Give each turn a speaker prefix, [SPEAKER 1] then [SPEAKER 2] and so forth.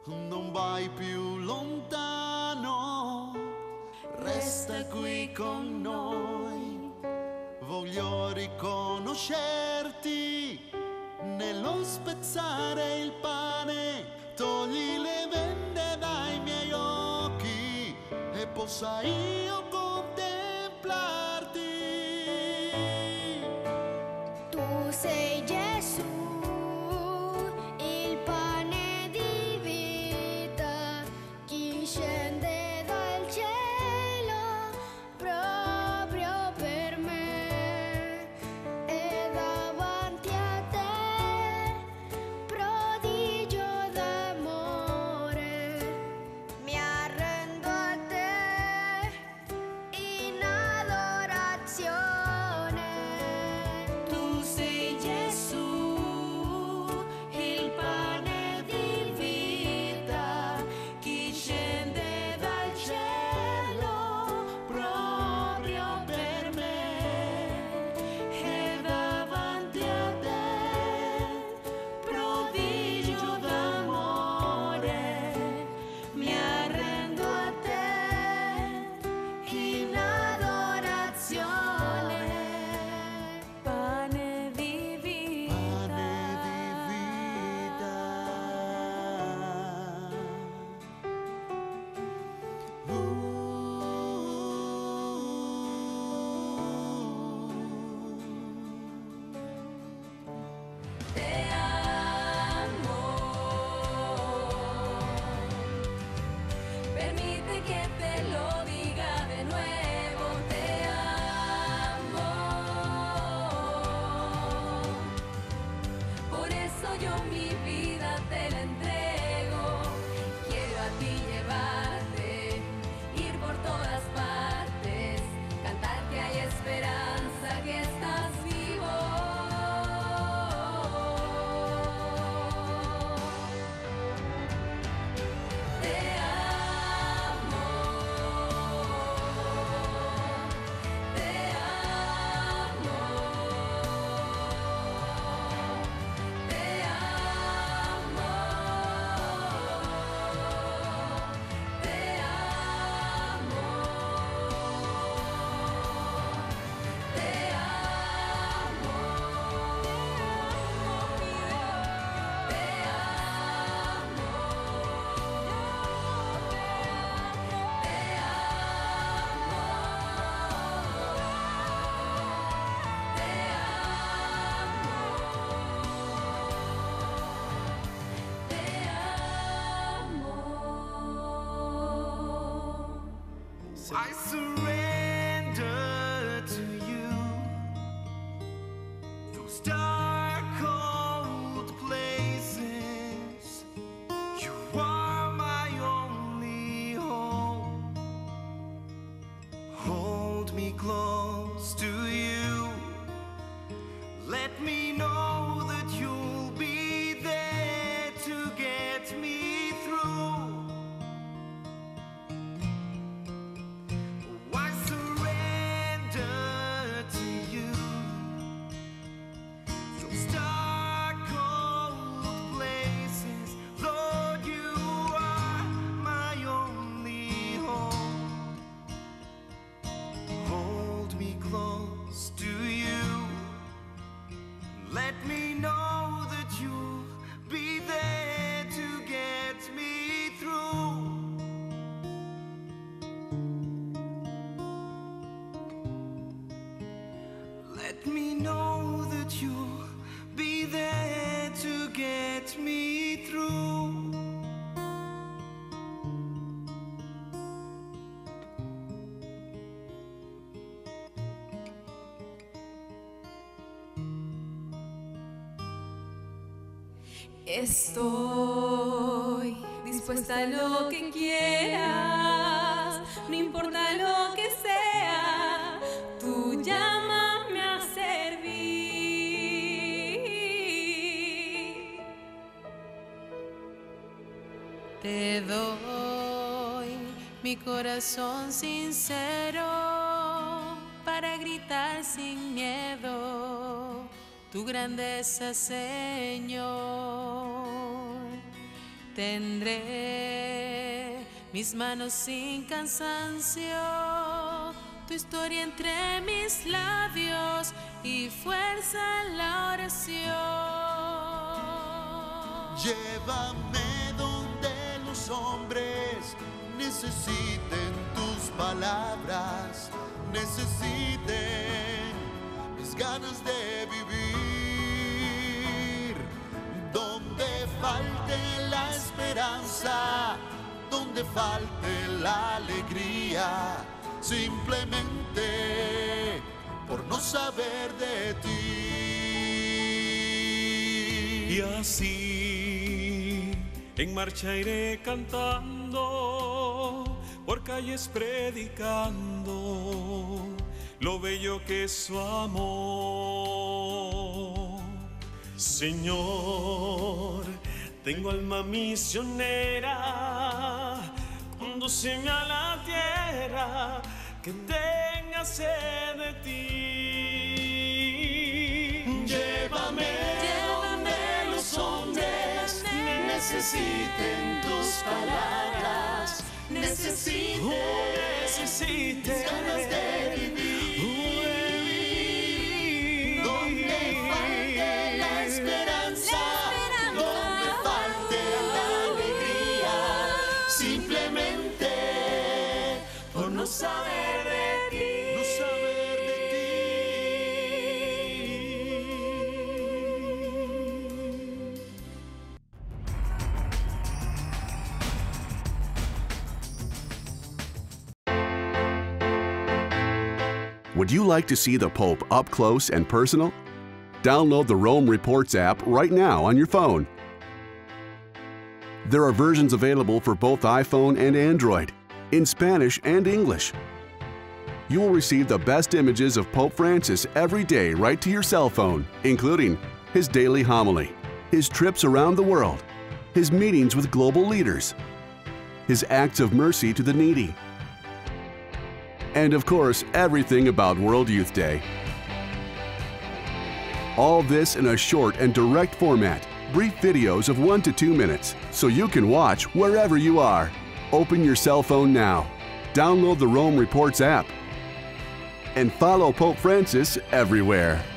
[SPEAKER 1] non vai più lontano, resta qui con noi. Voglio riconoscerti nello spezzare il pane, togli le vende dai miei occhi e possa io contemplarti.
[SPEAKER 2] Tu sei Gesù, il pane di vita, chi scende dal cielo proprio per me, e davanti a te, prodigio d'amore, mi arrendo a te in adorazione.
[SPEAKER 3] Tu sei Gesù, il pane di vita, chi scende dal cielo proprio per me, e davanti a te, prodigio d'amore, mi arrendo a te in adorazione. Pane di vita,
[SPEAKER 1] Pane di vita.
[SPEAKER 3] te amo. Permite que te lo diga de nuevo, te amo. Por eso yo mi vida te la entrego. Quiero a ti llevarte, ir por todas partes, cantar que hay esperanza, que estás vivo. Te amo, te amo, te amo, te amo, te amo, mi Dios, te amo,
[SPEAKER 1] I surrender to you those dark, cold places. You are my only hope. Hold me close to you. Let me know that you'll be there to get me through. I surrender to you those dark, cold places. Lord, you are my only hope. Hold me close to you. Let me know that you'll be there to get me through. Let me know that you'll be there to get me through.
[SPEAKER 3] Estoy dispuesta a lo que quieras, no importa lo que sea, tú llámame a servir. Te doy mi corazón sincero para gritar sin miedo tu grandeza, Señor.
[SPEAKER 4] Tendré mis manos sin cansancio, tu historia entre mis labios y fuerza en la oración.
[SPEAKER 5] Llévame donde los hombres necesiten tus palabras, necesiten mis ganas de vivir, donde falte la esperanza, donde falte la alegría, simplemente por no saber de ti.
[SPEAKER 6] Y así en marcha iré cantando, por calles predicando lo bello que es su amor. Señor, tengo alma misionera, condúceme a la tierra que tenga sed de ti. Llévame donde los hombres necesiten tus palabras, necesiten ganas de vivir, donde falte la esperanza, donde falte la alegría, simplemente por no saber de ti, no saber de ti.
[SPEAKER 7] Would you like to see the Pope up close and personal? Download the Rome Reports app right now on your phone. There are versions available for both iPhone and Android, in Spanish and English. You will receive the best images of Pope Francis every day right to your cell phone, including his daily homily, his trips around the world, his meetings with global leaders, his acts of mercy to the needy, and of course, everything about World Youth Day. All this in a short and direct format, brief videos of 1 to 2 minutes, so you can watch wherever you are. Open your cell phone now, download the Rome Reports app, and follow Pope Francis everywhere.